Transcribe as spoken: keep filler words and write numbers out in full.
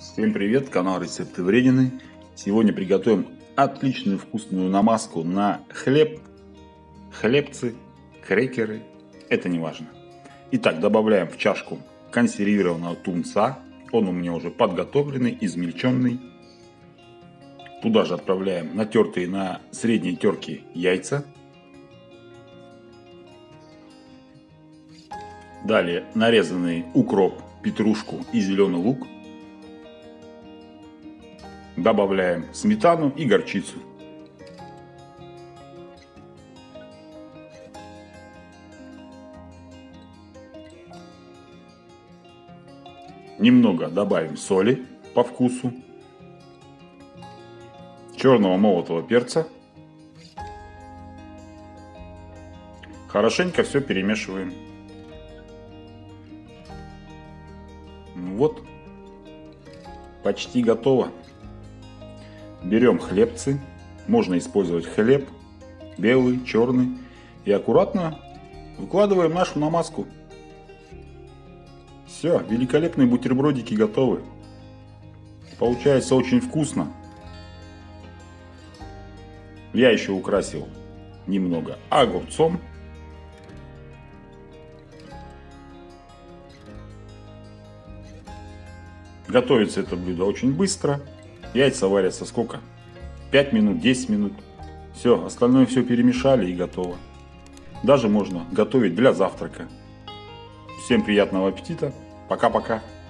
Всем привет, канал Рецепты Вредины. Сегодня приготовим отличную вкусную намазку на хлеб, хлебцы, крекеры, это не важно. Итак, добавляем в чашку консервированного тунца, он у меня уже подготовленный, измельченный. Туда же отправляем натертые на средней терке яйца. Далее нарезанный укроп, петрушку и зеленый лук. Добавляем сметану и горчицу. Немного добавим соли по вкусу, черного молотого перца. Хорошенько все перемешиваем. Вот, почти готово. Берем хлебцы, можно использовать хлеб, белый, черный, и аккуратно выкладываем нашу намазку. Все, великолепные бутербродики готовы. Получается очень вкусно. Я еще украсил немного огурцом. Готовится это блюдо очень быстро. Яйца варятся сколько? пять минут, десять минут. Все, остальное все перемешали и готово. Даже можно готовить для завтрака. Всем приятного аппетита. Пока-пока.